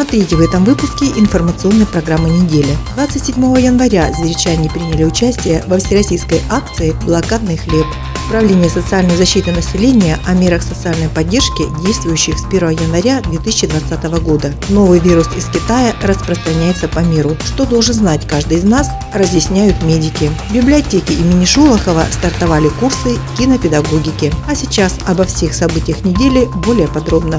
Смотрите в этом выпуске информационной программы недели. 27 января зверичане приняли участие во всероссийской акции «Блокадный хлеб». Управление социальной защиты населения о мерах социальной поддержки, действующих с 1 января 2020 года. Новый вирус из Китая распространяется по миру. Что должен знать каждый из нас, разъясняют медики. В библиотеке имени Шолохова стартовали курсы кинопедагогики. А сейчас обо всех событиях недели более подробно.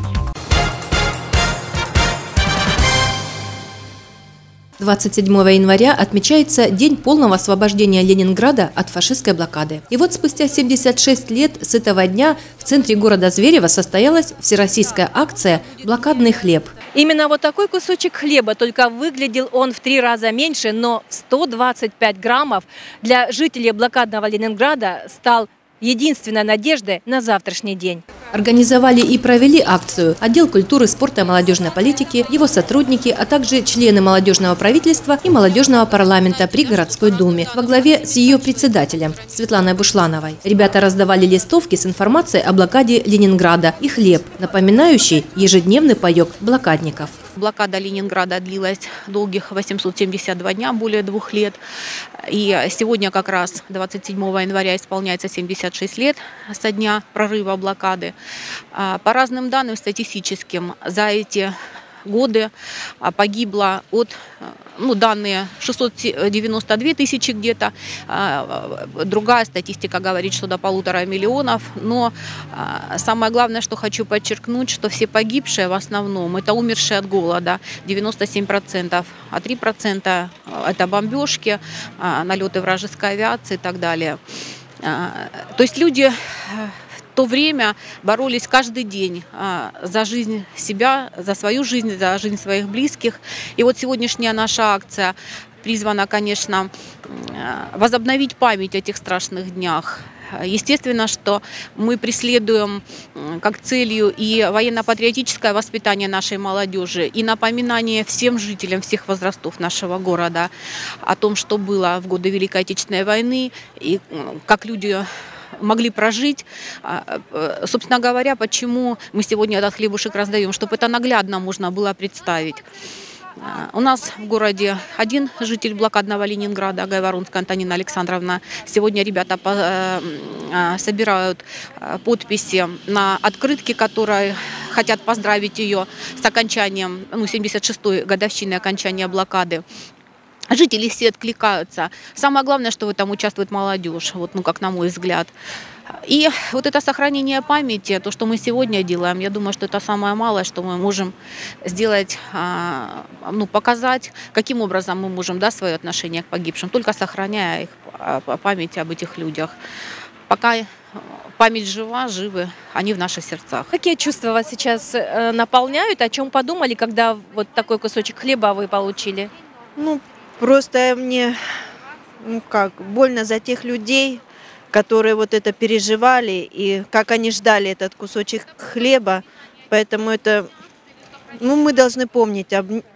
27 января отмечается День полного освобождения Ленинграда от фашистской блокады. И вот спустя 76 лет с этого дня в центре города Зверево состоялась всероссийская акция «Блокадный хлеб». Именно вот такой кусочек хлеба, только выглядел он в 3 раза меньше, но 125 граммов для жителей блокадного Ленинграда стал единственной надеждой на завтрашний день. Организовали и провели акцию отдел культуры, спорта и молодежной политики, его сотрудники, а также члены молодежного правительства и молодежного парламента при городской думе во главе с ее председателем Светланой Бушлановой. Ребята раздавали листовки с информацией о блокаде Ленинграда и хлеб, напоминающий ежедневный паёк блокадников. Блокада Ленинграда длилась долгих 872 дня, более 2 лет. И сегодня как раз 27 января исполняется 76 лет со дня прорыва блокады. По разным данным статистическим за эти годы погибло данные 692 тысячи где-то. Другая статистика говорит, что до 1,5 миллиона. Но самое главное, что хочу подчеркнуть, что все погибшие в основном это умершие от голода, 97%, а 3% это бомбежки, налеты вражеской авиации и так далее. То есть люди в то время боролись каждый день за жизнь себя, за свою жизнь, за жизнь своих близких. И вот сегодняшняя наша акция призвана, конечно, возобновить память о этих страшных днях. Естественно, что мы преследуем как целью и военно-патриотическое воспитание нашей молодежи, и напоминание всем жителям всех возрастов нашего города о том, что было в годы Великой Отечественной войны, и как люди могли прожить. Собственно говоря, почему мы сегодня этот хлебушек раздаем, чтобы это наглядно можно было представить. У нас в городе один житель блокадного Ленинграда, Гайворонская Антонина Александровна. Сегодня ребята собирают подписи на открытки, которые хотят поздравить ее с окончанием, 76-й годовщиной окончания блокады. Жители все откликаются. Самое главное, что в этом участвует молодежь, как на мой взгляд. И вот это сохранение памяти, то, что мы сегодня делаем, я думаю, что это самое малое, что мы можем сделать, показать, каким образом мы можем свое отношение к погибшим, только сохраняя их память об этих людях. Пока память жива, живы они в наших сердцах. Какие чувства вас сейчас наполняют? О чем подумали, когда вот такой кусочек хлеба вы получили? Просто мне больно за тех людей, которые вот это переживали, и как они ждали этот кусочек хлеба. Поэтому это, мы должны помнить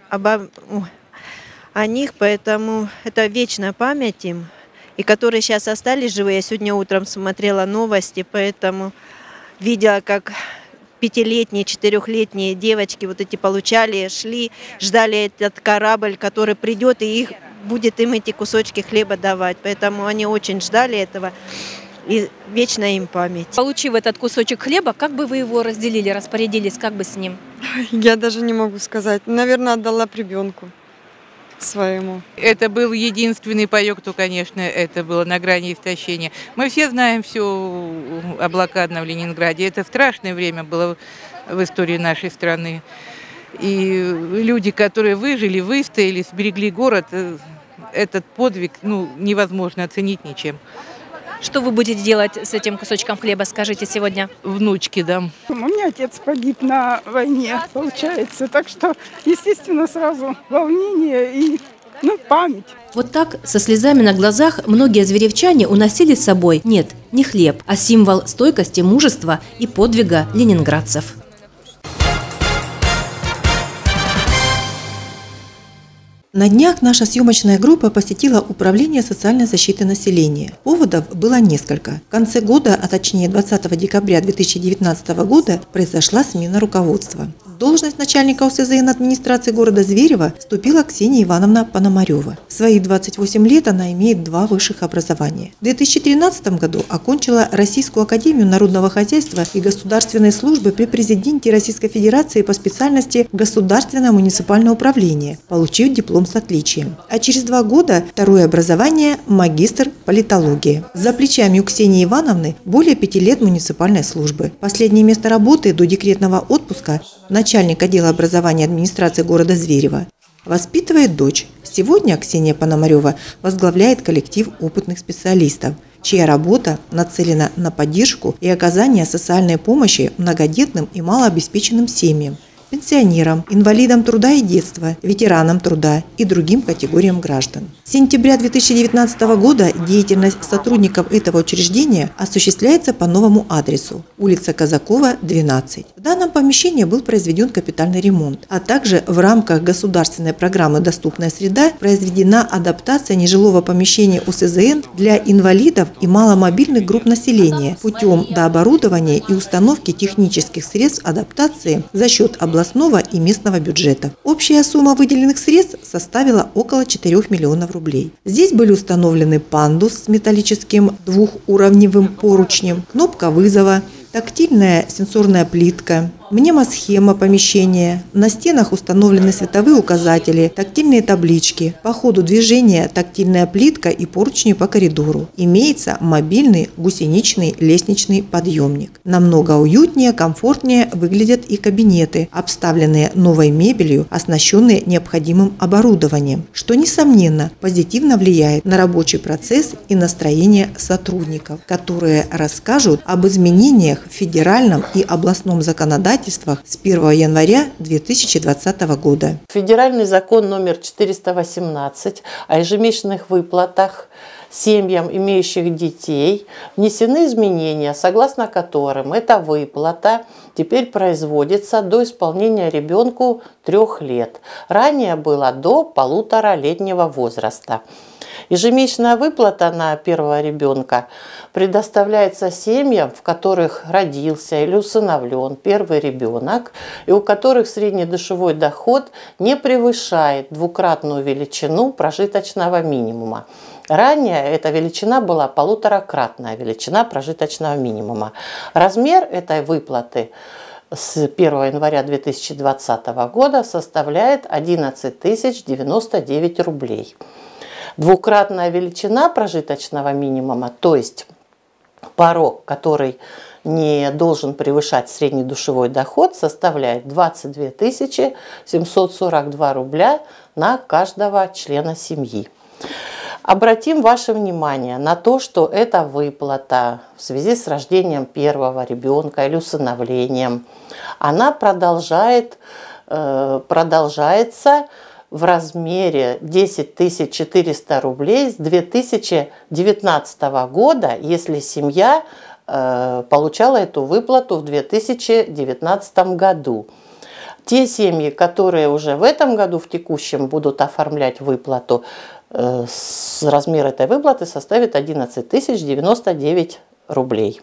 о них, поэтому это вечная память им. И которые сейчас остались живы, я сегодня утром смотрела новости, поэтому видела, как 5-летние, 4-летние девочки получали, шли, ждали этот корабль, который придет и будет им эти кусочки хлеба давать. Поэтому они очень ждали этого, и вечная им память. Получив этот кусочек хлеба, как бы вы его разделили, распорядились, как бы с ним? Я даже не могу сказать. Наверное, отдала ребенку своему. Это был единственный паёк, то, конечно, это было на грани истощения. Мы все знаем все о блокадном Ленинграде. Это страшное время было в истории нашей страны. И люди, которые выжили, выстояли, сберегли город, этот подвиг невозможно оценить ничем. Что вы будете делать с этим кусочком хлеба, скажите сегодня? Внучке дам. У меня отец погиб на войне, получается. Так что, естественно, сразу волнение и память. Вот так, со слезами на глазах, многие зверевчане уносили с собой, не хлеб, а символ стойкости, мужества и подвига ленинградцев. На днях наша съемочная группа посетила Управление социальной защиты населения. Поводов было несколько. В конце года, а точнее 20 декабря 2019 года, произошла смена руководства. В должность начальника ОСЗН администрации города Зверево вступила Ксения Ивановна Пономарева. В свои 28 лет она имеет 2 высших образования. В 2013 году окончила Российскую академию народного хозяйства и государственной службы при президенте Российской Федерации по специальности Государственное муниципальное управление, получив диплом с отличием. А через 2 года второе образование – магистр политологии. За плечами у Ксении Ивановны более 5 лет муниципальной службы. Последнее место работы до декретного отпуска – начальник отдела образования администрации города Зверево. Воспитывает дочь. Сегодня Ксения Пономарева возглавляет коллектив опытных специалистов, чья работа нацелена на поддержку и оказание социальной помощи многодетным и малообеспеченным семьям, пенсионерам, инвалидам труда и детства, ветеранам труда и другим категориям граждан. С сентября 2019 года деятельность сотрудников этого учреждения осуществляется по новому адресу – улица Казакова, 12. В данном помещении был произведен капитальный ремонт, а также в рамках государственной программы «Доступная среда» произведена адаптация нежилого помещения ОСЗН для инвалидов и маломобильных групп населения путем дооборудования и установки технических средств адаптации за счет областного и местного бюджетов. Общая сумма выделенных средств составила около 4 миллионов рублей. Здесь были установлены пандус с металлическим двухуровневым поручнем, кнопка вызова, тактильная сенсорная плитка, мнемосхема помещения. На стенах установлены световые указатели, тактильные таблички. По ходу движения тактильная плитка и поручни по коридору. Имеется мобильный гусеничный лестничный подъемник. Намного уютнее, комфортнее выглядят и кабинеты, обставленные новой мебелью, оснащенные необходимым оборудованием, что, несомненно, позитивно влияет на рабочий процесс и настроение сотрудников, которые расскажут об изменениях в федеральном и областном законодательстве с 1 января 2020 года. Федеральный закон номер 418 о ежемесячных выплатах семьям, имеющих детей, внесены изменения, согласно которым эта выплата теперь производится до исполнения ребенку 3 лет. Ранее было до 1,5-летнего возраста. Ежемесячная выплата на первого ребенка предоставляется семьям, в которых родился или усыновлен первый ребенок, и у которых среднедушевой доход не превышает 2-кратную величину прожиточного минимума. Ранее эта величина была 1,5-кратная величина прожиточного минимума. Размер этой выплаты с 1 января 2020 года составляет 11 099 рублей. 2-кратная величина прожиточного минимума, то есть порог, который не должен превышать среднедушевой доход, составляет 22 742 рубля на каждого члена семьи. Обратим ваше внимание на то, что эта выплата в связи с рождением первого ребенка или усыновлением, она продолжается в размере 10 400 рублей с 2019 года, если семья получала эту выплату в 2019 году. Те семьи, которые уже в этом году, в текущем, будут оформлять выплату, размер этой выплаты составит 11 099 рублей.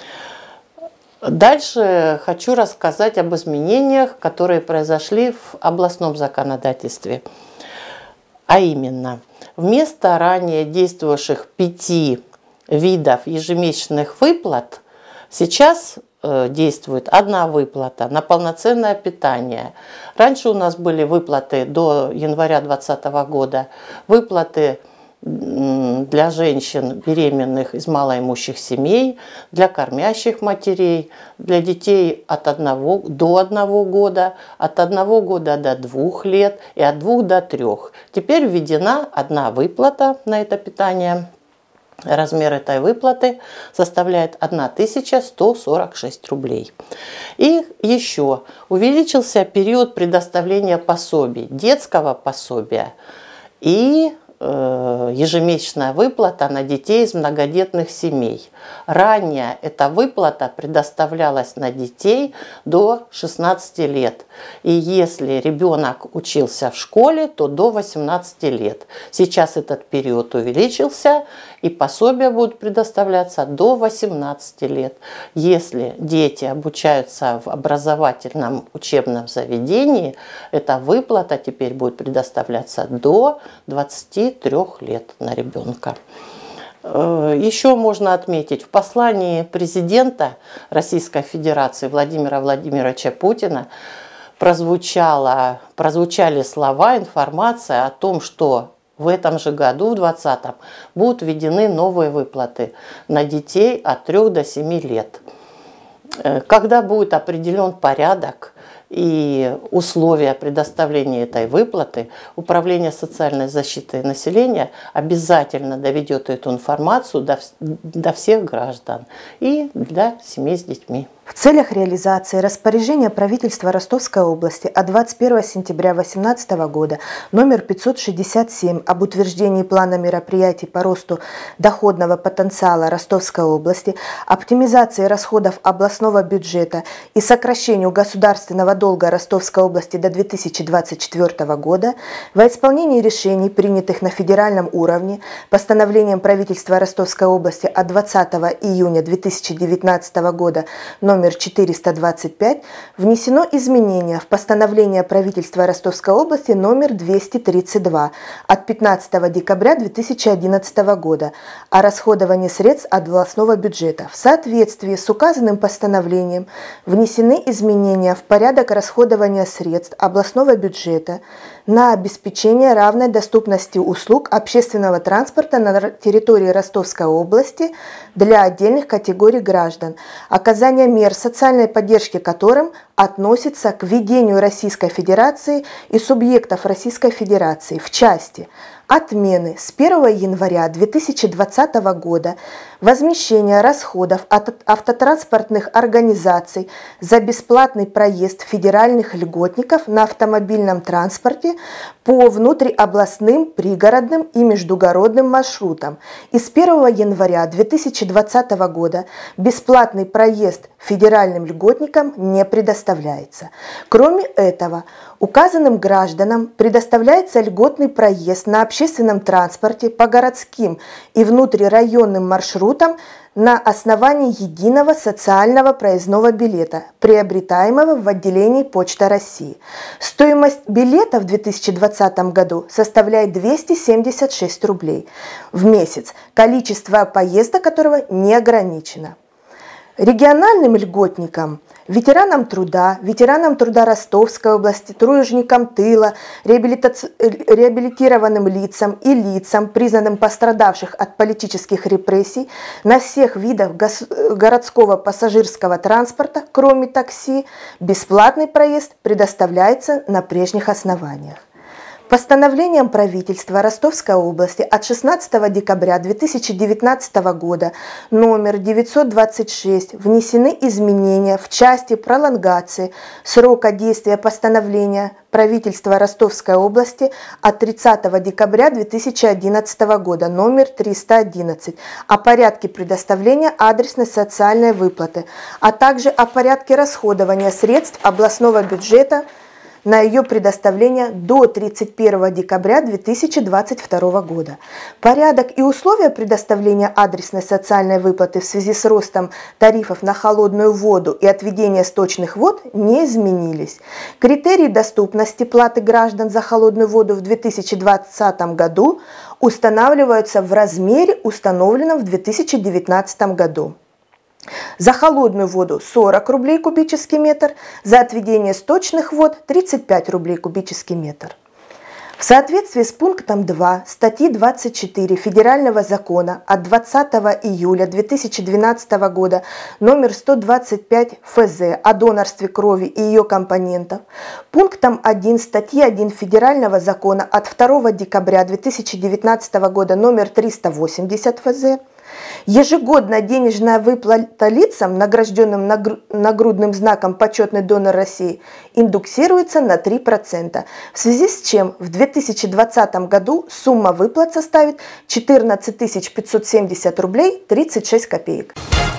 Дальше хочу рассказать об изменениях, которые произошли в областном законодательстве. А именно, вместо ранее действовавших 5 видов ежемесячных выплат сейчас действует 1 выплата на полноценное питание. Раньше у нас были выплаты до января 2020 года, выплаты для женщин беременных из малоимущих семей, для кормящих матерей, для детей от 1 до 1 года, от 1 года до 2 лет и от 2 до 3. Теперь введена 1 выплата на это питание. Размер этой выплаты составляет 1146 рублей. И еще увеличился период предоставления пособий, детского пособия и ежемесячная выплата на детей из многодетных семей. Ранее эта выплата предоставлялась на детей до 16 лет. И если ребенок учился в школе, то до 18 лет. Сейчас этот период увеличился, и пособие будет предоставляться до 18 лет. Если дети обучаются в образовательном учебном заведении, эта выплата теперь будет предоставляться до 23 лет на ребенка. Еще можно отметить, в послании президента Российской Федерации Владимира Владимировича Путина прозвучали слова, информация о том, что в этом же году, в 2020-м, будут введены новые выплаты на детей от 3 до 7 лет. Когда будет определен порядок и условия предоставления этой выплаты, Управление социальной защиты населения обязательно доведет эту информацию до всех граждан и для семей с детьми. В целях реализации распоряжения правительства Ростовской области от 21 сентября 2018 года номер 567 об утверждении плана мероприятий по росту доходного потенциала Ростовской области, оптимизации расходов областного бюджета и сокращению государственного долга Ростовской области до 2024 года во исполнении решений, принятых на федеральном уровне, постановлением правительства Ростовской области от 20 июня 2019 года номер 425, внесено изменение в постановление правительства Ростовской области номер 232 от 15 декабря 2011 года о расходовании средств от областного бюджета. В соответствии с указанным постановлением внесены изменения в порядок расходования средств областного бюджета на обеспечение равной доступности услуг общественного транспорта на территории Ростовской области для отдельных категорий граждан, оказание мер социальной поддержки которым относится к ведению Российской Федерации и субъектов Российской Федерации в части отмены с 1 января 2020 года возмещения расходов от автотранспортных организаций за бесплатный проезд федеральных льготников на автомобильном транспорте по внутриобластным, пригородным и междугородным маршрутам. И с 1 января 2020 года бесплатный проезд федеральным льготникам не предоставляется. Кроме этого, указанным гражданам предоставляется льготный проезд на общественном транспорте по городским и внутрирайонным маршрутам на основании единого социального проездного билета, приобретаемого в отделении Почта России. Стоимость билета в 2020 году составляет 276 рублей в месяц, количество поездок которого не ограничено. Региональным льготникам, ветеранам труда Ростовской области, труженикам тыла, реабилитированным лицам и лицам, признанным пострадавших от политических репрессий на всех видах городского пассажирского транспорта, кроме такси, бесплатный проезд предоставляется на прежних основаниях. Постановлением правительства Ростовской области от 16 декабря 2019 года номер 926 внесены изменения в части пролонгации срока действия постановления правительства Ростовской области от 30 декабря 2011 года номер 311 о порядке предоставления адресной социальной выплаты, а также о порядке расходования средств областного бюджета на ее предоставление до 31 декабря 2022 года. Порядок и условия предоставления адресной социальной выплаты в связи с ростом тарифов на холодную воду и отведение сточных вод не изменились. Критерии доступности платы граждан за холодную воду в 2020 году устанавливаются в размере, установленном в 2019 году. За холодную воду 40 рублей кубический метр, за отведение сточных вод 35 рублей кубический метр. В соответствии с пунктом 2 статьи 24 Федерального закона от 20 июля 2012 года номер 125 ФЗ о донорстве крови и ее компонентов, пунктом 1 статьи 1 Федерального закона от 2 декабря 2019 года номер 380 ФЗ Ежегодно денежная выплата лицам, награжденным нагрудным знаком «Почетный донор России», индексируется на 3%, в связи с чем в 2020 году сумма выплат составит 14 570 рублей 36 копеек.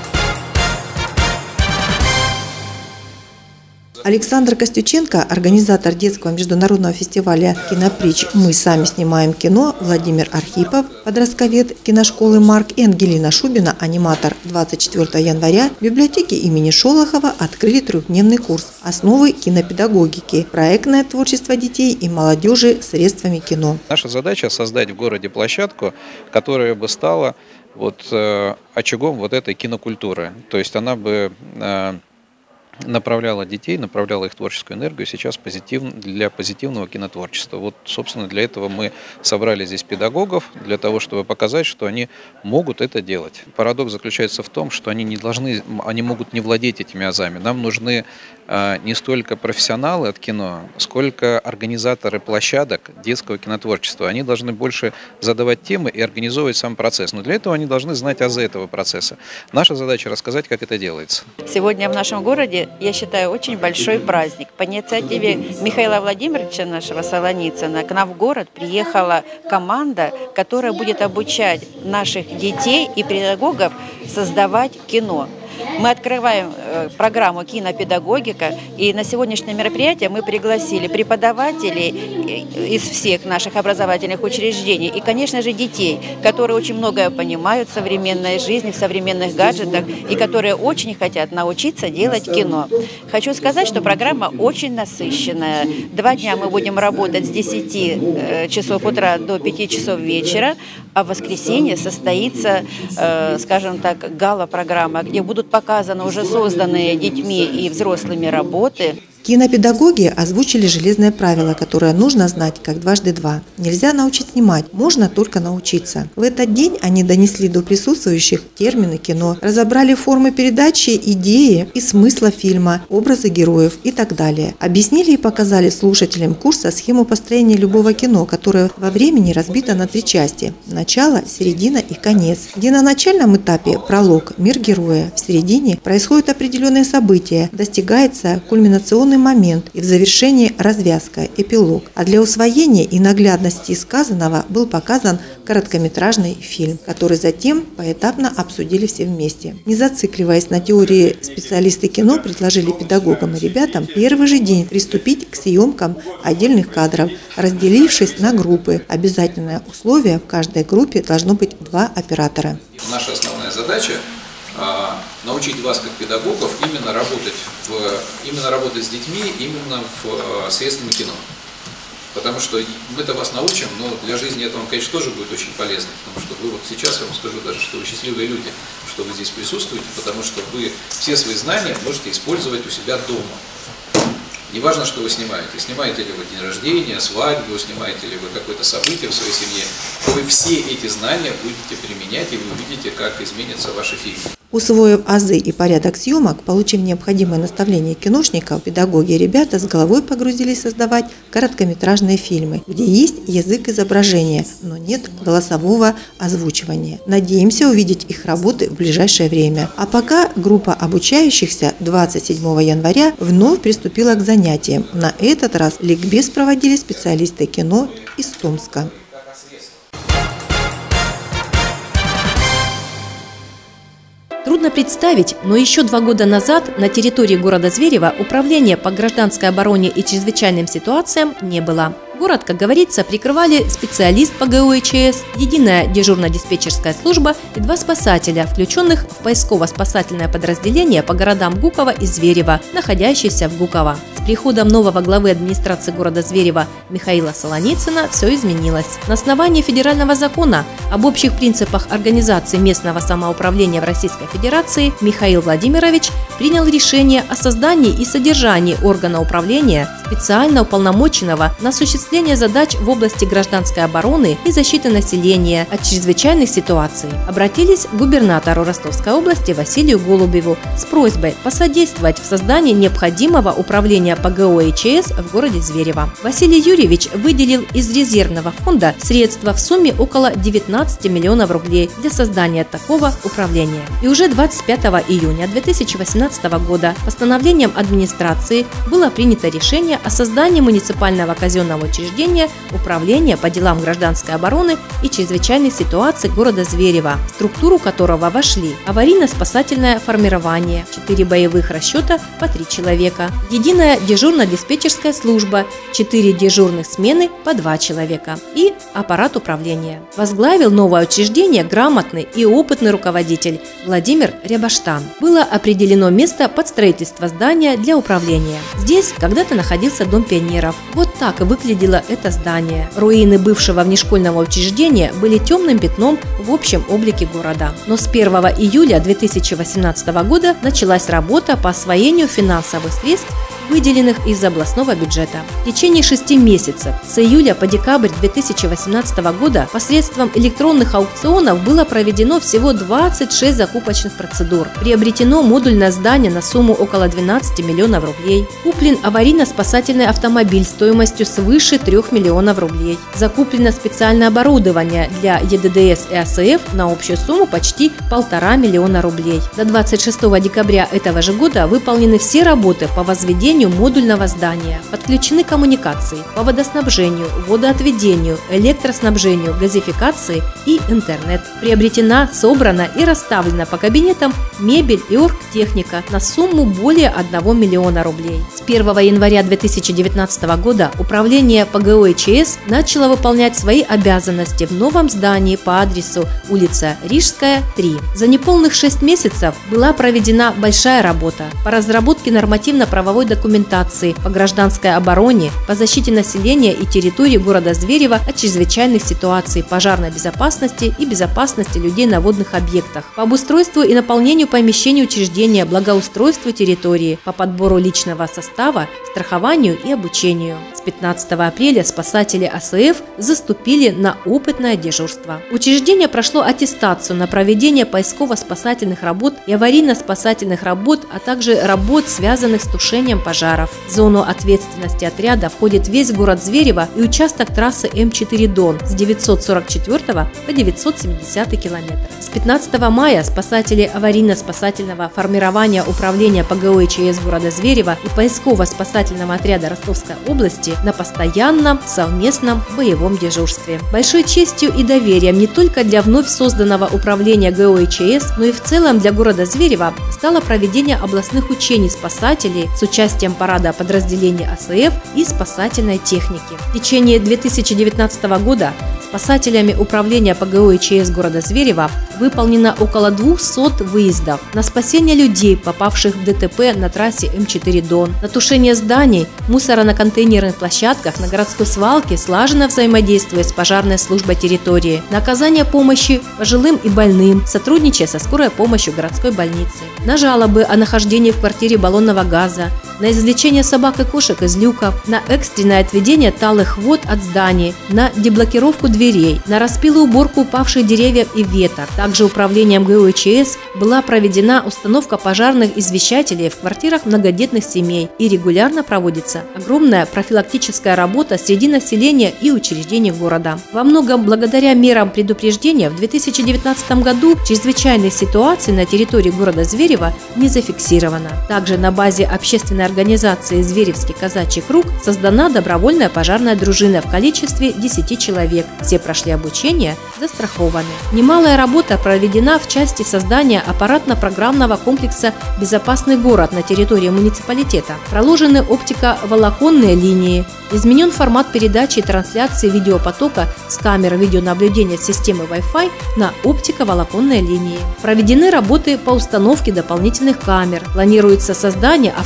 Александр Костюченко, организатор детского международного фестиваля «Кинопритч. Мы сами снимаем кино», Владимир Архипов, подростковед киношколы «Марк» и Ангелина Шубина, аниматор, 24 января в библиотеке имени Шолохова открыли трехдневный курс «Основы кинопедагогики. Проектное творчество детей и молодежи средствами кино». Наша задача – создать в городе площадку, которая бы стала очагом вот этой кинокультуры. То есть она бы направляла детей, направляла их творческую энергию сейчас для позитивного кинотворчества. Вот, собственно, для этого мы собрали здесь педагогов, для того, чтобы показать, что они могут это делать. Парадокс заключается в том, что они могут не владеть этими азами. Нам нужны не столько профессионалы от кино, сколько организаторы площадок детского кинотворчества. Они должны больше задавать темы и организовывать сам процесс. Но для этого они должны знать азы этого процесса. Наша задача рассказать, как это делается. Сегодня в нашем городе, я считаю, очень большой праздник. По инициативе Михаила Владимировича, нашего Солоницына, к нам в город приехала команда, которая будет обучать наших детей и педагогов создавать кино. Мы открываем программу «Кинопедагогика», и на сегодняшнее мероприятие мы пригласили преподавателей из всех наших образовательных учреждений и, конечно же, детей, которые очень многое понимают в современной жизни, в современных гаджетах и которые очень хотят научиться делать кино. Хочу сказать, что программа очень насыщенная. 2 дня мы будем работать с 10 часов утра до 5 часов вечера, а в воскресенье состоится, скажем так, гала-программа, где будут показаны уже созданные детьми и взрослыми работы. Кинопедагоги озвучили железное правило, которое нужно знать как 2 × 2. Нельзя научить снимать, можно только научиться. В этот день они донесли до присутствующих термины кино, разобрали формы передачи, идеи и смысла фильма, образы героев и так далее. Объяснили и показали слушателям курса схему построения любого кино, которое во времени разбито на 3 части – начало, середина и конец. Где на начальном этапе пролог, мир героя, в середине происходят определенные события, достигается кульминационный момент и в завершении развязка, эпилог. А для усвоения и наглядности сказанного был показан короткометражный фильм, который затем поэтапно обсудили все вместе. Не зацикливаясь на теории, специалисты кино предложили педагогам и ребятам первый же день приступить к съемкам отдельных кадров, разделившись на группы. Обязательное условие: в каждой группе должно быть 2 оператора. Наша основная задача научить вас, как педагогов, именно работать с детьми, именно в средствами кино. Потому что мы-то вас научим, но для жизни это вам, конечно, тоже будет очень полезно. Потому что вы вот сейчас, я вам скажу даже, что вы счастливые люди, что вы здесь присутствуете, потому что вы все свои знания можете использовать у себя дома. Не важно, что вы снимаете. Снимаете ли вы день рождения, свадьбу, снимаете ли вы какое-то событие в своей семье. Вы все эти знания будете применять, и вы увидите, как изменятся ваши фильмы. Усвоив азы и порядок съемок, получив необходимое наставление киношников, педагоги и ребята с головой погрузились создавать короткометражные фильмы, где есть язык изображения, но нет голосового озвучивания. Надеемся увидеть их работы в ближайшее время. А пока группа обучающихся 27 января вновь приступила к занятиям. На этот раз ликбез проводили специалисты кино из Томска. Трудно представить, но еще 2 года назад на территории города Зверева управления по гражданской обороне и чрезвычайным ситуациям не было. Город, как говорится, прикрывали специалист по ГУЧС, единая дежурно-диспетчерская служба и 2 спасателя, включенных в поисково-спасательное подразделение по городам Гуково и Зверево, находящееся в Гуково. С приходом нового главы администрации города Зверева Михаила Солоницына все изменилось. На основании федерального закона об общих принципах организации местного самоуправления в Российской Федерации Михаил Владимирович принял решение о создании и содержании органа управления, специально уполномоченного на осуществление задач в области гражданской обороны и защиты населения от чрезвычайных ситуаций. Обратились к губернатору Ростовской области Василию Голубеву с просьбой посодействовать в создании необходимого управления ПГО и ЧС в городе Зверево. Василий Юрьевич выделил из резервного фонда средства в сумме около 19 миллионов рублей для создания такого управления. И уже 25 июня 2018 года постановлением администрации было принято решение о создании муниципального казенного учреждения Управления по делам гражданской обороны и чрезвычайных ситуаций города Зверево, в структуру которого вошли аварийно-спасательное формирование, 4 боевых расчета по 3 человека, единая дежурно-диспетчерская служба, 4 дежурных смены по 2 человека и аппарат управления. Возглавил новое учреждение грамотный и опытный руководитель Владимир Рябаштан. Было определено место под строительство здания для управления. Здесь когда-то находился Дом пионеров. Вот так выглядело это здание. Руины бывшего внешкольного учреждения были темным пятном в общем облике города. Но с 1 июля 2018 года началась работа по освоению финансовых средств, выделенных из областного бюджета. В течение 6 месяцев, с июля по декабрь 2018 года, посредством электронных аукционов было проведено всего 26 закупочных процедур. Приобретено модульное здание на сумму около 12 миллионов рублей. Куплен аварийно-спасательный автомобиль стоимостью свыше 3 миллионов рублей. Закуплено специальное оборудование для ЕДДС и АСФ на общую сумму почти 1,5 миллиона рублей. До 26 декабря этого же года выполнены все работы по возведению модульного здания. Подключены коммуникации по водоснабжению, водоотведению, электроснабжению, газификации и интернет. Приобретена, собрана и расставлена по кабинетам мебель и оргтехника на сумму более 1 миллиона рублей. С 1 января 2019 года Управление ПГО и ЧС начало выполнять свои обязанности в новом здании по адресу улица Рижская, 3. За неполных 6 месяцев была проведена большая работа по разработке нормативно-правовой документации по гражданской обороне, по защите населения и территории города Зверево от чрезвычайных ситуаций, пожарной безопасности и безопасности людей на водных объектах, по обустройству и наполнению помещений учреждения, благоустройству территории, по подбору личного состава, страхованию и обучению. С 15 апреля спасатели АСФ заступили на опытное дежурство. Учреждение прошло аттестацию на проведение поисково-спасательных работ и аварийно-спасательных работ, а также работ, связанных с тушением пожаров. В зону ответственности отряда входит весь город Зверево и участок трассы М4 Дон с 944 по 970 километр. С 15 мая спасатели аварийно-спасательного формирования Управления ПГО и ЧС города Зверево и поисково-спасательного отряда Ростовской области на постоянном совместном боевом дежурстве. Большой честью и доверием не только для вновь созданного Управления ГО и ЧС, но и в целом для города Зверево стало проведение областных учений спасателей с участием парада подразделений АСФ и спасательной техники. В течение 2019 года спасателями Управления ПГО и ЧС города Зверево выполнено около 200 выездов на спасение людей, попавших в ДТП на трассе М4 Дон, на тушение зданий, мусора на контейнерных площадках, на городской свалке, слаженно взаимодействуя с пожарной службой территории, на оказание помощи пожилым и больным, сотрудничая со скорой помощью городской больницы, на жалобы о нахождении в квартире баллонного газа, на извлечение собак и кошек из люков, на экстренное отведение талых вод от зданий, на деблокировку дверей, на распил и уборку упавших деревьев и веток. Также Управлением ГО и ЧС была проведена установка пожарных извещателей в квартирах многодетных семей и регулярно проводится огромная профилактическая работа среди населения и учреждений города. Во многом благодаря мерам предупреждения в 2019 году чрезвычайных ситуаций на территории города Зверево не зафиксировано. Также на базе общественной организации «Зверевский казачий круг» создана добровольная пожарная дружина в количестве 10 человек. Все прошли обучение, застрахованы. Немалая работа проведена в части создания аппаратно-программного комплекса «Безопасный город» на территории муниципалитета. Проложены оптико-волоконные линии. Изменен формат передачи и трансляции видеопотока с камер видеонаблюдения системы Wi-Fi на оптико-волоконные линии. Проведены работы по установке дополнительных камер. Планируется создание автономной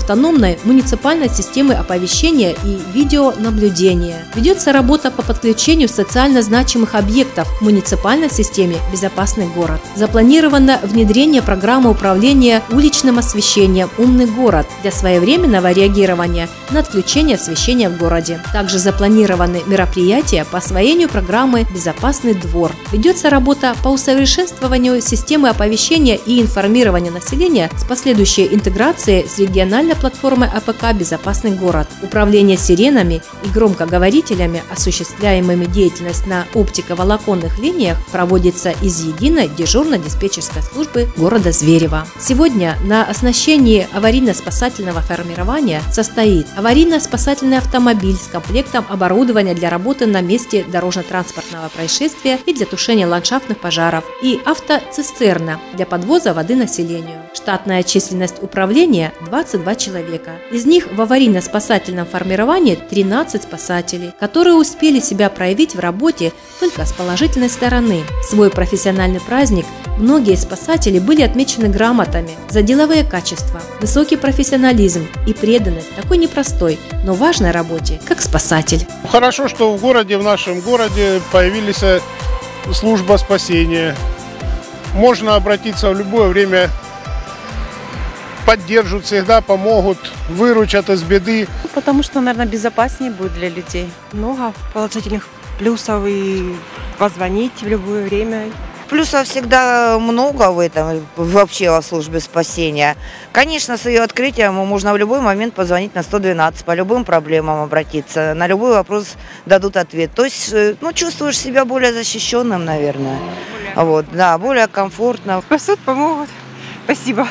информационной муниципальной системы оповещения и видеонаблюдения. Ведется работа по подключению социально значимых объектов к муниципальной системе «Безопасный город». Запланировано внедрение программы управления уличным освещением «Умный город» для своевременного реагирования на отключение освещения в городе. Также запланированы мероприятия по освоению программы «Безопасный двор». Ведется работа по усовершенствованию системы оповещения и информирования населения с последующей интеграцией с региональной платформой АПК «Безопасный город». Управление сиренами и громкоговорителями, осуществляемыми деятельность на оптиковолоконных линиях, проводится из единой дежурно-диспетчерской службы города Зверева. Сегодня на оснащении аварийно-спасательного формирования состоит аварийно-спасательный автомобиль с комплектом оборудования для работы на месте дорожно-транспортного происшествия и для тушения ландшафтных пожаров и автоцистерна для подвоза воды населению. Штатная численность управления – 22 человека. Из них в аварийно-спасательном формировании 13 спасателей, которые успели себя проявить в работе только с положительной стороны. В свой профессиональный праздник многие спасатели были отмечены грамотами за деловые качества, высокий профессионализм и преданность такой непростой, но важной работе, как спасатель. Хорошо, что в нашем городе появились служба спасения. Можно обратиться в любое время, поддержат всегда, помогут, выручат из беды. Потому что, наверное, безопаснее будет для людей. Много положительных плюсов и позвонить в любое время. Плюсов всегда много в этом, вообще во службе спасения. Конечно, с ее открытием можно в любой момент позвонить на 112, по любым проблемам обратиться, на любой вопрос дадут ответ. То есть, чувствуешь себя более защищенным, наверное. Вот, да, более комфортно. Спасут, помогут. Спасибо.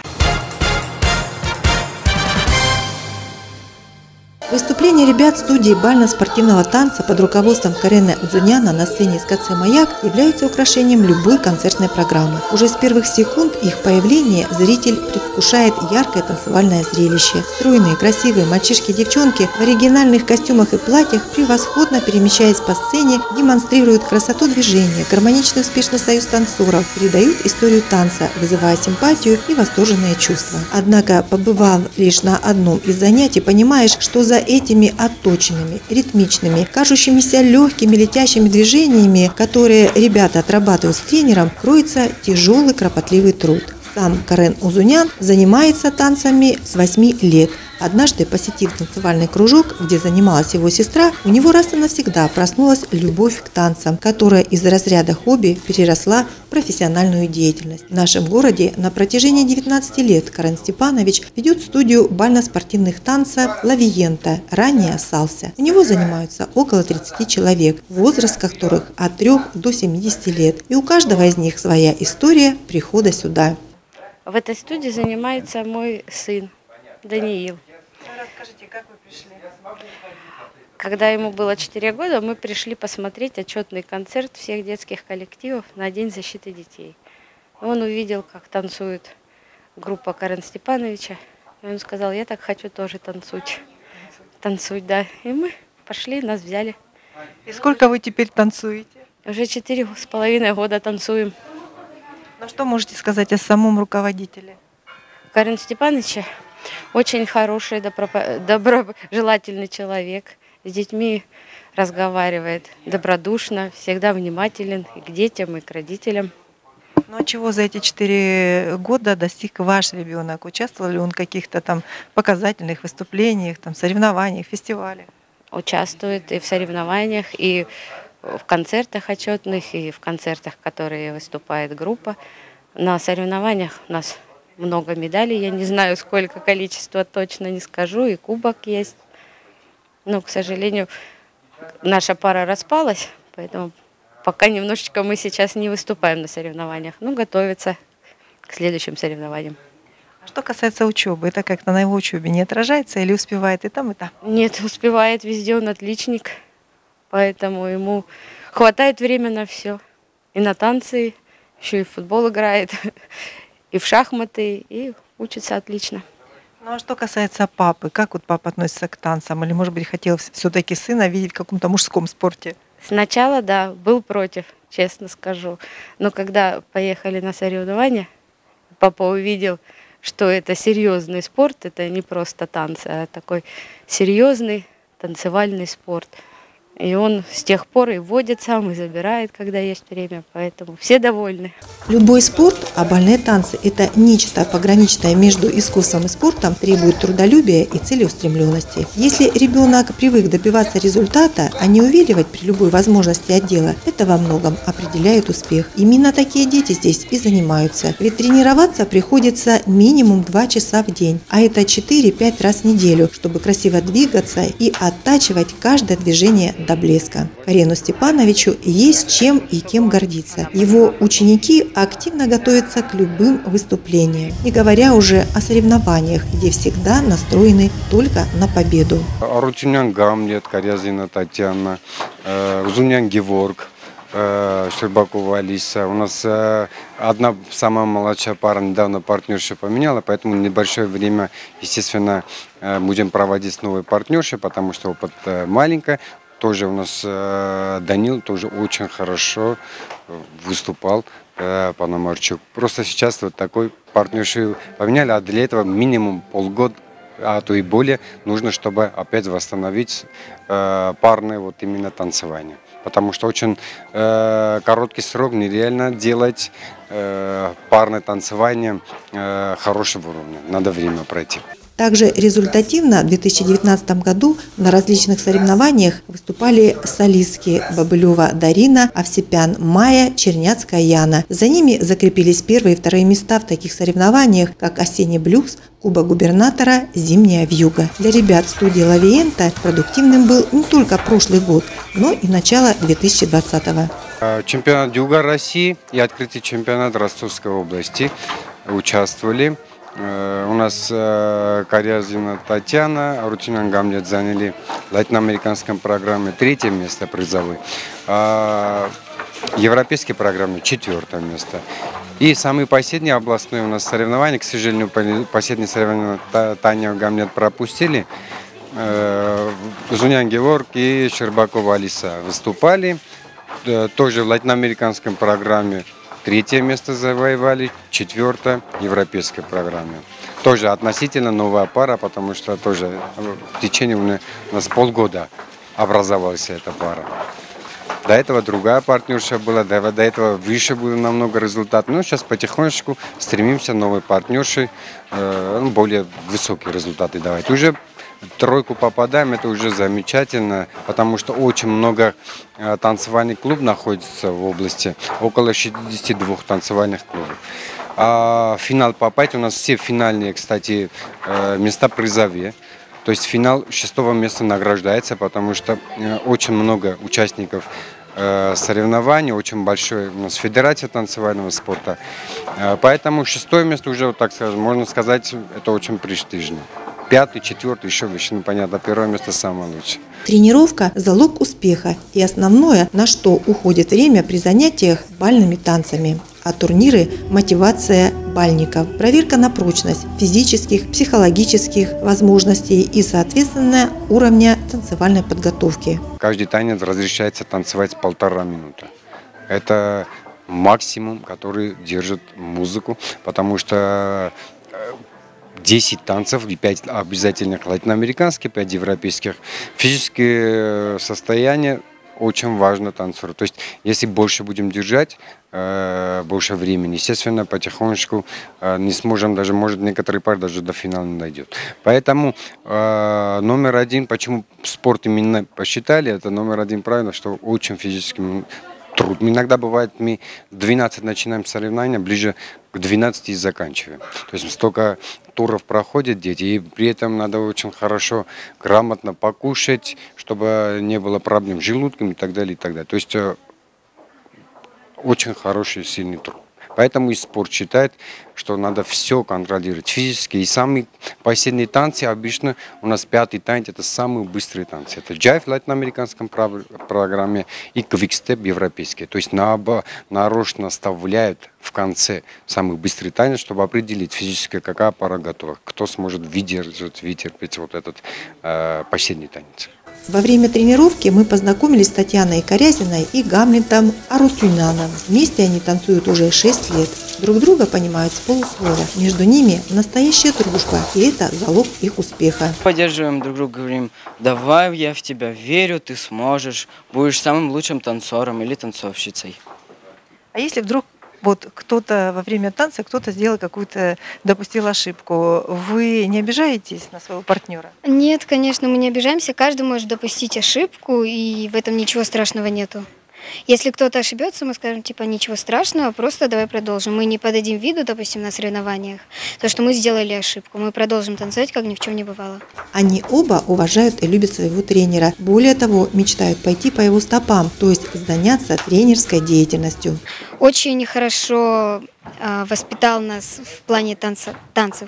Выступления ребят студии бально-спортивного танца под руководством Карены Удзуняна на сцене СКЦ «Маяк» являются украшением любой концертной программы. Уже с первых секунд их появления зритель предвкушает яркое танцевальное зрелище. Стройные, красивые мальчишки и девчонки в оригинальных костюмах и платьях, превосходно перемещаясь по сцене, демонстрируют красоту движения, гармоничный успешный союз танцоров, передают историю танца, вызывая симпатию и восторженные чувства. Однако, побывав лишь на одном из занятий, понимаешь, что за этими отточенными, ритмичными, кажущимися легкими летящими движениями, которые ребята отрабатывают с тренером, кроется тяжелый, кропотливый труд. Сам Карен Узунян занимается танцами с 8 лет. Однажды, посетив танцевальный кружок, где занималась его сестра, у него раз и навсегда проснулась любовь к танцам, которая из разряда хобби переросла в профессиональную деятельность. В нашем городе на протяжении 19 лет Карен Степанович ведет студию бально-спортивных танцев «Лавиента», ранее «Сался». У него занимаются около 30 человек, возраст которых от 3 до 70 лет. И у каждого из них своя история прихода сюда. В этой студии занимается мой сын Даниил. Расскажите, как вы пришли? Когда ему было 4 года, мы пришли посмотреть отчетный концерт всех детских коллективов на День защиты детей. Он увидел, как танцует группа Карена Степановича. И он сказал: я так хочу тоже танцуть. Танцуть, да. И мы пошли, нас взяли. И сколько вы теперь танцуете? Уже 4,5 года танцуем. Ну что можете сказать о самом руководителе? Карена Степановича очень хороший, доброжелательный человек. С детьми разговаривает добродушно, всегда внимателен и к детям, и к родителям. Ну а чего за эти 4 года достиг ваш ребенок? Участвовал ли он в каких-то там показательных выступлениях, там, соревнованиях, фестивалях? Участвует и в соревнованиях, и в концертах отчетных, и в концертах, в которые выступает группа. На соревнованиях у нас много медалей, я не знаю, сколько количества, точно не скажу, и кубок есть. Но, к сожалению, наша пара распалась, поэтому пока немножечко мы сейчас не выступаем на соревнованиях, но готовятся к следующим соревнованиям. А что касается учебы, это как-то на его учебе не отражается или успевает и там, и там? Нет, успевает везде, он отличник, поэтому ему хватает времени на все. И на танцы, еще и в футбол играет, и в шахматы, и учится отлично. Ну а что касается папы, как вот папа относится к танцам? Или, может быть, хотел все-таки сына видеть в каком-то мужском спорте? Сначала, да, был против, честно скажу. Но когда поехали на соревнования, папа увидел, что это серьезный спорт, это не просто танцы, а такой серьезный танцевальный спорт. И он с тех пор и вводит сам, и забирает, когда есть время, поэтому все довольны. Любой спорт, а бальные танцы – это нечто пограничное между искусством и спортом, требует трудолюбия и целеустремленности. Если ребенок привык добиваться результата, а не увиливать при любой возможности от дела, это во многом определяет успех. Именно такие дети здесь и занимаются. Ведь тренироваться приходится минимум 2 часа в день, а это 4-5 раз в неделю, чтобы красиво двигаться и оттачивать каждое движение до блеска. Карену Степановичу есть чем и кем гордиться. Его ученики активно готовятся к любым выступлениям, не говоря уже о соревнованиях, где всегда настроены только на победу. Арутюнян Гамлет, Карязина Татьяна, Узунян Геворг, Щербакова Алиса. У нас одна самая младшая пара недавно партнершу поменяла, поэтому небольшое время, естественно, будем проводить с новой партнершей, потому что опыт маленький. Тоже у нас Данил тоже очень хорошо выступал, Пономарчук. Просто сейчас вот такой партнершу поменяли, а для этого минимум полгода, а то и более, нужно, чтобы опять восстановить парное вот именно танцевание. Потому что очень короткий срок нереально делать парное танцевание хорошего уровня. Надо время пройти. Также результативно в 2019 году на различных соревнованиях выступали солистки Бабылева Дарина, Овсепян Майя, Черняцкая Яна. За ними закрепились первые и вторые места в таких соревнованиях, как «Осенний блюз», «Кубок губернатора», «Зимняя вьюга». Для ребят студии «Лавиента» продуктивным был не только прошлый год, но и начало 2020-го. Чемпионат Юга России и открытый чемпионат Ростовской области участвовали. У нас Карязина Татьяна, Арутюнян Гамлет заняли в латиноамериканской программе 3-е место призовые, а в европейской программе 4-е место. И самые последние областные у нас соревнования, к сожалению, последние соревнования Таня Гамлет пропустили. Зунян Геворг и Щербакова Алиса выступали, тоже в латиноамериканской программе. 3-е место завоевали, 4-е европейской программе. Тоже относительно новая пара, потому что тоже в течение у нас полгода образовалась эта пара. До этого другая партнерша была, до этого выше был намного результат. Но сейчас потихонечку стремимся новой партнершей, более высокие результаты давать. Уже в 3-ку попадаем, это уже замечательно, потому что очень много танцевальных клубов находится в области, около 62 танцевальных клубов. А в финал попасть, у нас все финальные, кстати, места призовые. То есть финал 6-го места награждается, потому что очень много участников соревнований, очень большая у нас федерация танцевального спорта. Поэтому 6-е место уже, вот так скажем, можно сказать, это очень престижно. 5-й, 4-й еще выше, ну понятно, 1-е место самое лучшее. Тренировка – залог успеха и основное, на что уходит время при занятиях бальными танцами. А турниры – мотивация бальников, проверка на прочность физических, психологических возможностей и, соответственно, уровня танцевальной подготовки. Каждый танец разрешается танцевать 1,5 минуты. Это максимум, который держит музыку, потому что 10 танцев и 5 обязательных латиноамериканских, 5 европейских. Физическое состояние очень важно танцору. То есть, если больше будем держать, больше времени, естественно, потихонечку не сможем, даже, может, некоторые пары даже до финала не дойдет. Поэтому номер 1, почему спорт именно посчитали, это номер 1 правильно, что очень физически труд. Иногда бывает, мы в 12 начинаем соревнования, ближе к 12 и заканчиваем. То есть столько туров проходят дети, и при этом надо очень хорошо, грамотно покушать, чтобы не было проблем с желудком и так далее, и так далее. То есть очень хороший, сильный труд. Поэтому и спорт считает, что надо все контролировать физически. И самые последние танцы, обычно у нас 5-й танец, это самые быстрые танцы. Это джайв в латиноамериканской программе и квикстеп европейский. То есть нарочно оставляют в конце самый быстрый танец, чтобы определить физически, какая пара готова. Кто сможет вытерпеть вот этот последний танец. Во время тренировки мы познакомились с Татьяной Корязиной и Гамлетом Арутюняном. Вместе они танцуют уже 6 лет. Друг друга понимают с полуслова. Между ними настоящая дружба, и это залог их успеха. Поддерживаем друг друга, говорим: давай, я в тебя верю, ты сможешь, будешь самым лучшим танцором или танцовщицей. А если вдруг вот кто-то во время танца, кто-то сделал какую-то, допустил ошибку, вы не обижаетесь на своего партнера? Нет, конечно, мы не обижаемся. Каждый может допустить ошибку, и в этом ничего страшного нету. Если кто-то ошибется, мы скажем, типа, ничего страшного, просто давай продолжим. Мы не подадим виду, допустим, на соревнованиях, то, что мы сделали ошибку. Мы продолжим танцевать, как ни в чем не бывало. Они оба уважают и любят своего тренера. Более того, мечтают пойти по его стопам, то есть заняться тренерской деятельностью. Очень хорошо воспитал нас в плане танцев.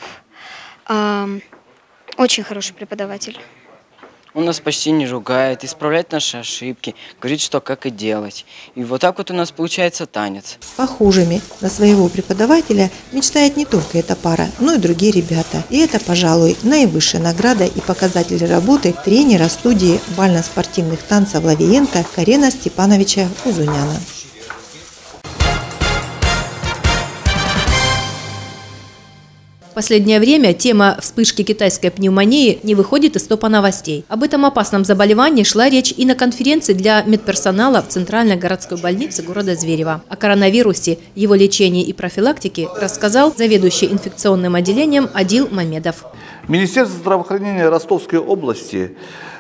Очень хороший преподаватель. Он нас почти не ругает, исправляет наши ошибки, говорит, что как и делать. И вот так вот у нас получается танец. Похожими на своего преподавателя мечтает не только эта пара, но и другие ребята. И это, пожалуй, наивысшая награда и показатель работы тренера студии бально-спортивных танцев «Лавиенко» Карена Степановича Узуняна. В последнее время тема вспышки китайской пневмонии не выходит из топа новостей. Об этом опасном заболевании шла речь и на конференции для медперсонала в Центральной городской больнице города Зверева. О коронавирусе, его лечении и профилактике рассказал заведующий инфекционным отделением Адил Мамедов. Министерство здравоохранения Ростовской области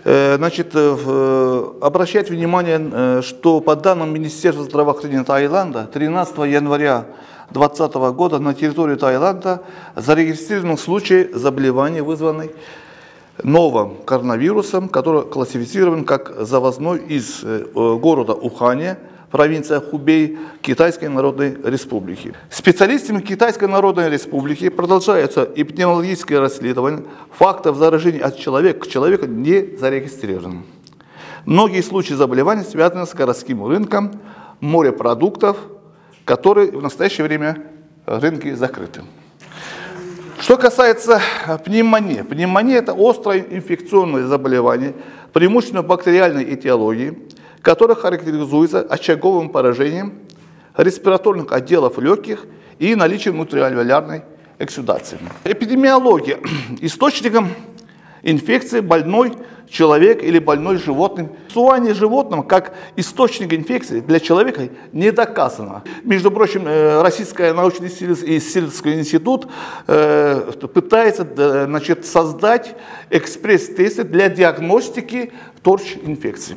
обращает внимание, что по данным Министерства здравоохранения Таиланда 13 января 2020 года на территории Таиланда зарегистрирован случай заболевания, вызванный новым коронавирусом, который классифицирован как завозной из города Уханя, провинция Хубей, Китайской Народной Республики. Специалистами Китайской Народной Республики продолжаются эпидемиологические расследования. Фактов заражения от человека к человеку не зарегистрировано. Многие случаи заболеваний связаны с городским рынком морепродуктов, которые в настоящее время рынки закрыты. Что касается пневмонии. Пневмония – это острое инфекционное заболевание, преимущественно бактериальной этиологии, которое характеризуется очаговым поражением респираторных отделов легких и наличием внутриальвеолярной эксудации. Эпидемиология. Источником инфекции больной человек или больной животным. Существование животного как источник инфекции для человека не доказано. Между прочим, Российский научно-исследовательский институт пытается создать экспресс-тесты для диагностики торч-инфекции.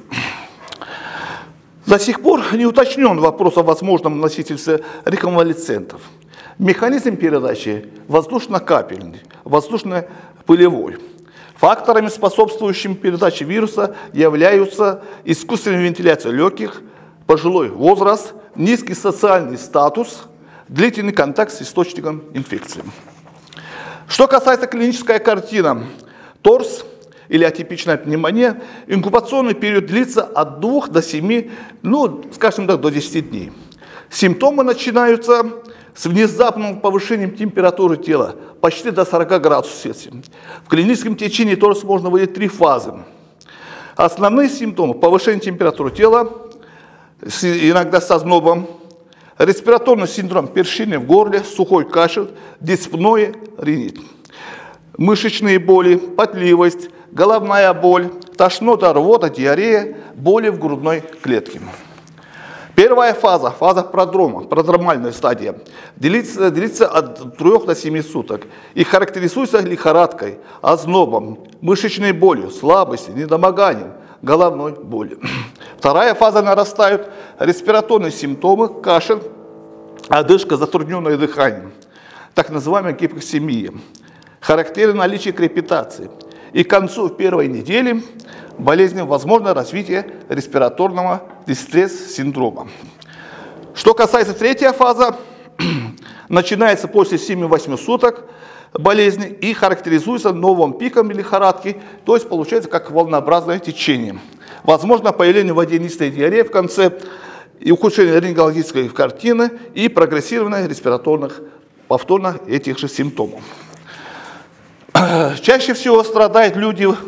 До сих пор не уточнен вопрос о возможном носительстве реконвалесцентов. Механизм передачи воздушно-капельный, воздушно-пылевой. Факторами, способствующими передаче вируса, являются искусственная вентиляция легких, пожилой возраст, низкий социальный статус, длительный контакт с источником инфекции. Что касается клинической картины, торс или атипичная пневмония, инкубационный период длится от 2 до 7, скажем так, до 10 дней. Симптомы начинаются с внезапным повышением температуры тела почти до 40 градусов Цельсия. В клиническом течении торса можно выделить 3 фазы. Основные симптомы: повышение температуры тела, иногда с ознобом, респираторный синдром, першение в горле, сухой кашель, диспноя, ринит, мышечные боли, потливость, головная боль, тошнота, рвота, диарея, боли в грудной клетке. Первая фаза, фаза продрома, продромальная стадия, длится от 3 до 7 суток и характеризуется лихорадкой, ознобом, мышечной болью, слабостью, недомоганием, головной болью. Вторая фаза нарастают респираторные симптомы, кашель, одышка, затрудненное дыхание, так называемая гипоксемия. Характерно наличие крепитации. И к концу первой недели болезни возможно развитие респираторного дистресс-синдрома. Что касается третьей фазы, начинается после 7-8 суток болезни и характеризуется новым пиком лихорадки, то есть получается как волнообразное течение. Возможно появление водянистой диареи в конце, и ухудшение рентгенологической картины и прогрессирование респираторных повторно этих же симптомов. Чаще всего страдают люди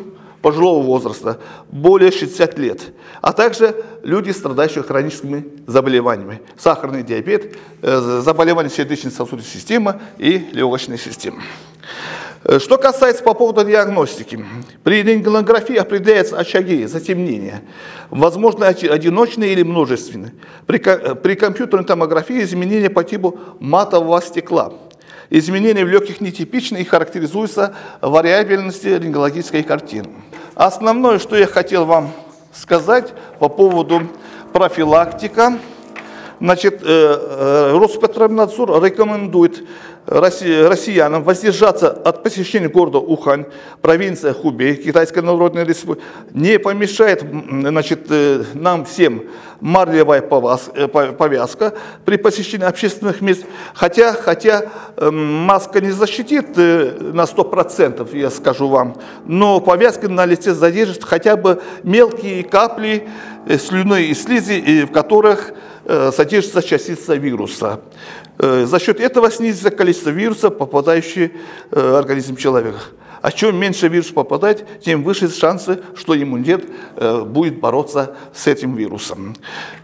пожилого возраста, более 60 лет, а также люди, страдающие хроническими заболеваниями, сахарный диабет, заболевания сердечно-сосудистой системы и легочной системы. Что касается по поводу диагностики, при рентгенографии определяются очаги, затемнения, возможно, одиночные или множественные. При компьютерной томографии изменения по типу матового стекла. Изменения в легких нетипичны и характеризуются вариабельностью рентгенологической картины. Основное, что я хотел вам сказать по поводу профилактики. Значит, Роспотребнадзор рекомендует россиянам воздержаться от посещения города Ухань, провинция Хубей, Китайская Народная Республика. Не помешает, значит, нам всем марлевая повязка при посещении общественных мест. Хотя маска не защитит на 100%, я скажу вам, но повязка на лице задержит хотя бы мелкие капли слюны и слизи, в которых содержится частица вируса. За счет этого снизится количество вируса, попадающих в организм человека. А чем меньше вирус попадает, тем выше шансы, что иммунитет будет бороться с этим вирусом.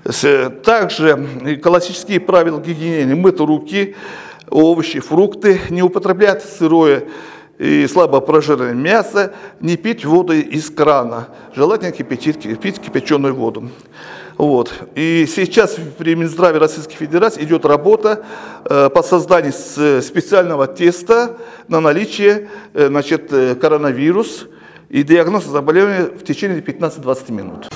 Также классические правила гигиены: мыть руки, овощи, фрукты, не употреблять сырое и слабо прожаренное мясо, не пить воду из крана, желательно пить кипяченую воду. Вот. И сейчас при Минздраве Российской Федерации идет работа по созданию специального теста на наличие, значит, коронавирус и диагноз заболевания в течение 15-20 минут.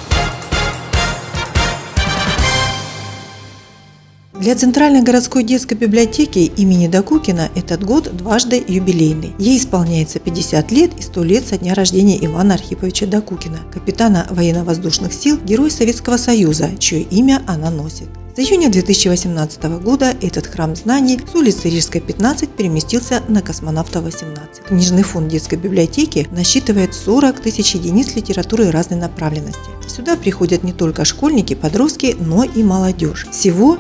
Для Центральной городской детской библиотеки имени Докукина этот год дважды юбилейный. Ей исполняется 50 лет и 100 лет со дня рождения Ивана Архиповича Докукина, капитана военно-воздушных сил, Героя Советского Союза, чье имя она носит. С июня 2018 года этот храм знаний с улицы Рижской, 15 переместился на Космонавтова, 18. Книжный фонд детской библиотеки насчитывает 40 тысяч единиц литературы разной направленности. Сюда приходят не только школьники, подростки, но и молодежь. Всего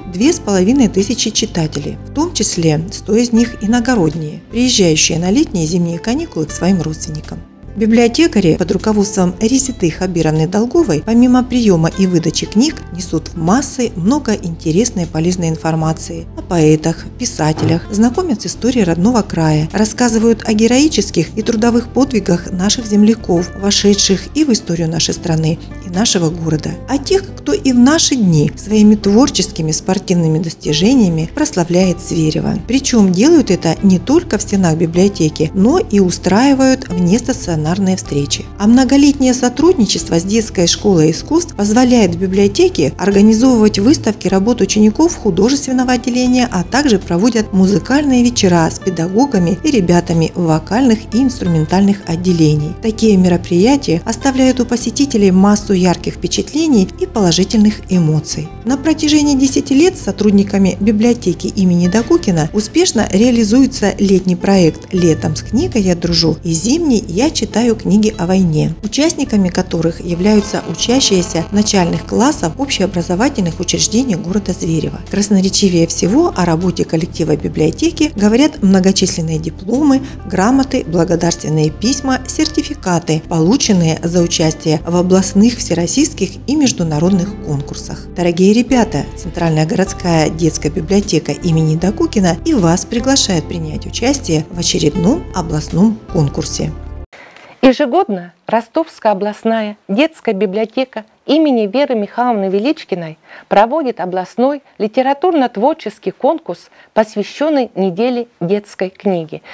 2500 читателей, в том числе 100 из них иногородние, приезжающие на летние и зимние каникулы к своим родственникам. Библиотекари под руководством Резиты Хабировны Долговой помимо приема и выдачи книг несут в массы много интересной и полезной информации о поэтах, писателях, знакомят с историей родного края, рассказывают о героических и трудовых подвигах наших земляков, вошедших и в историю нашей страны и нашего города, о тех, кто и в наши дни своими творческими спортивными достижениями прославляет Зверево. Причем делают это не только в стенах библиотеки, но и устраивают вне стационарных встречи. А многолетнее сотрудничество с детской школой искусств позволяет в библиотеке организовывать выставки работ учеников художественного отделения, а также проводят музыкальные вечера с педагогами и ребятами вокальных и инструментальных отделений. Такие мероприятия оставляют у посетителей массу ярких впечатлений и положительных эмоций. На протяжении 10 лет сотрудниками библиотеки имени Докукина успешно реализуется летний проект «Летом с книгой я дружу» и зимний «Я читаю книги о войне», участниками которых являются учащиеся начальных классов общеобразовательных учреждений города Зверево. Красноречивее всего о работе коллектива библиотеки говорят многочисленные дипломы, грамоты, благодарственные письма, сертификаты, полученные за участие в областных, всероссийских и международных конкурсах. Дорогие ребята, Центральная городская детская библиотека имени Докукина и вас приглашает принять участие в очередном областном конкурсе. Ежегодно Ростовская областная детская библиотека имени Веры Михайловны Величкиной проводит областной литературно-творческий конкурс, посвященный неделе детской книги.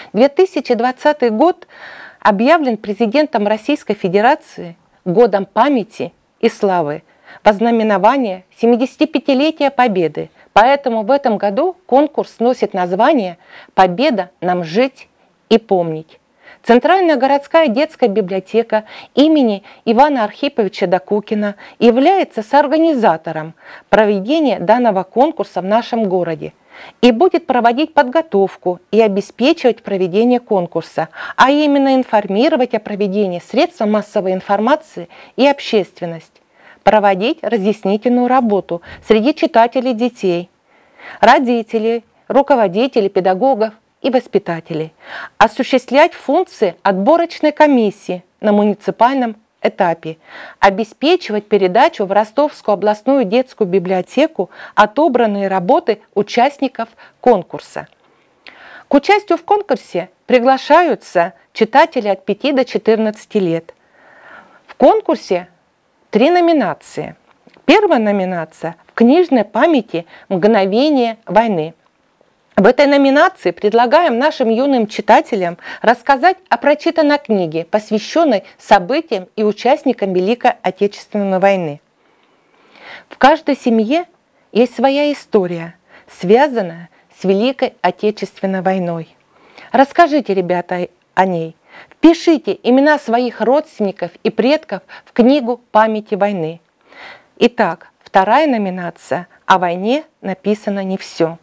2020 год объявлен президентом Российской Федерации годом памяти и славы во знаменование 75-летия Победы. Поэтому в этом году конкурс носит название «Победа нам жить и помнить». Центральная городская детская библиотека имени Ивана Архиповича Докукина является соорганизатором проведения данного конкурса в нашем городе и будет проводить подготовку и обеспечивать проведение конкурса, а именно информировать о проведении средства массовой информации и общественность, проводить разъяснительную работу среди читателей детей, родителей, руководителей, педагогов и воспитателей, осуществлять функции отборочной комиссии на муниципальном этапе, обеспечивать передачу в Ростовскую областную детскую библиотеку отобранные работы участников конкурса. К участию в конкурсе приглашаются читатели от 5 до 14 лет. В конкурсе 3 номинации. Первая номинация – в книжной памяти «Мгновение войны». В этой номинации предлагаем нашим юным читателям рассказать о прочитанной книге, посвященной событиям и участникам Великой Отечественной войны. В каждой семье есть своя история, связанная с Великой Отечественной войной. Расскажите, ребята, о ней. Впишите имена своих родственников и предков в книгу памяти войны. Итак, вторая номинация «О войне написано не все».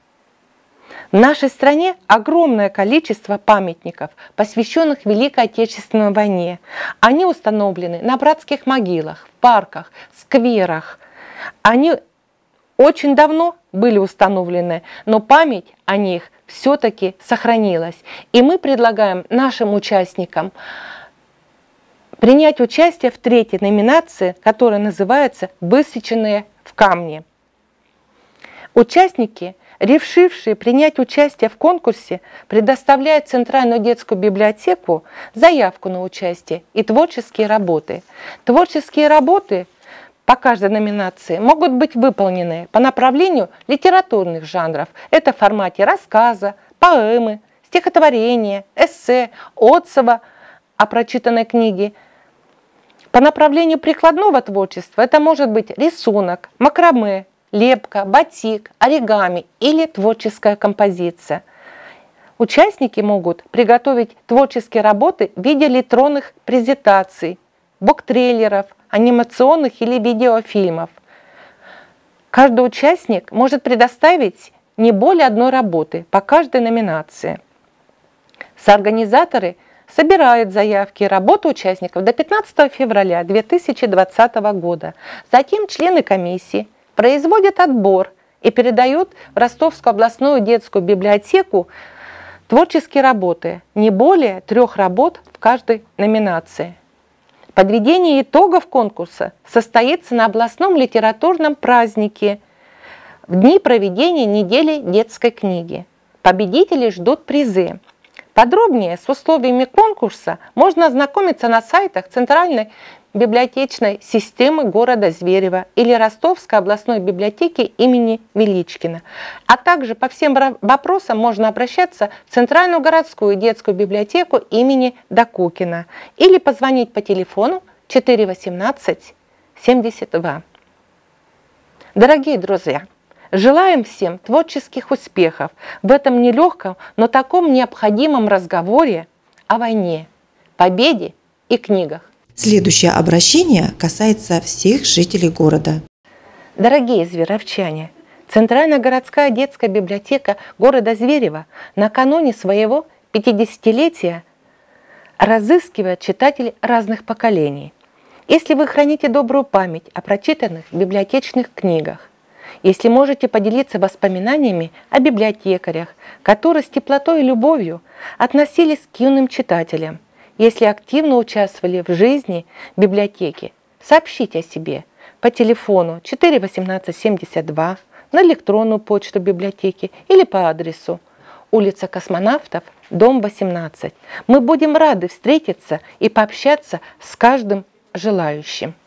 В нашей стране огромное количество памятников, посвященных Великой Отечественной войне. Они установлены на братских могилах, в парках, скверах. Они очень давно были установлены, но память о них все-таки сохранилась. И мы предлагаем нашим участникам принять участие в третьей номинации, которая называется «Высеченные в камне». Участники, решившие принять участие в конкурсе, предоставляют в Центральную детскую библиотеку заявку на участие и творческие работы. Творческие работы по каждой номинации могут быть выполнены по направлению литературных жанров. Это в формате рассказа, поэмы, стихотворения, эссе, отзыва о прочитанной книге. По направлению прикладного творчества это может быть рисунок, макраме, лепка, батик, оригами или творческая композиция. Участники могут приготовить творческие работы в виде электронных презентаций, буктрейлеров, анимационных или видеофильмов. Каждый участник может предоставить не более одной работы по каждой номинации. Соорганизаторы собирают заявки и работы участников до 15 февраля 2020 года. Затем члены комиссии производят отбор и передают в Ростовскую областную детскую библиотеку творческие работы, не более 3 работ в каждой номинации. Подведение итогов конкурса состоится на областном литературном празднике в дни проведения недели детской книги. Победители ждут призы. Подробнее с условиями конкурса можно ознакомиться на сайтах Центральной библиотечной системы города Зверева или Ростовской областной библиотеки имени Величкина. А также по всем вопросам можно обращаться в Центральную городскую детскую библиотеку имени Докукина или позвонить по телефону 418 72. Дорогие друзья, желаем всем творческих успехов в этом нелегком, но таком необходимом разговоре о войне, победе и книгах. Следующее обращение касается всех жителей города. Дорогие зверовчане, Центральная городская детская библиотека города Зверева накануне своего 50-летия разыскивает читателей разных поколений. Если вы храните добрую память о прочитанных библиотечных книгах, если можете поделиться воспоминаниями о библиотекарях, которые с теплотой и любовью относились к юным читателям, если активно участвовали в жизни библиотеки, сообщите о себе по телефону 4 18 72, на электронную почту библиотеки или по адресу улица Космонавтов, дом 18. Мы будем рады встретиться и пообщаться с каждым желающим.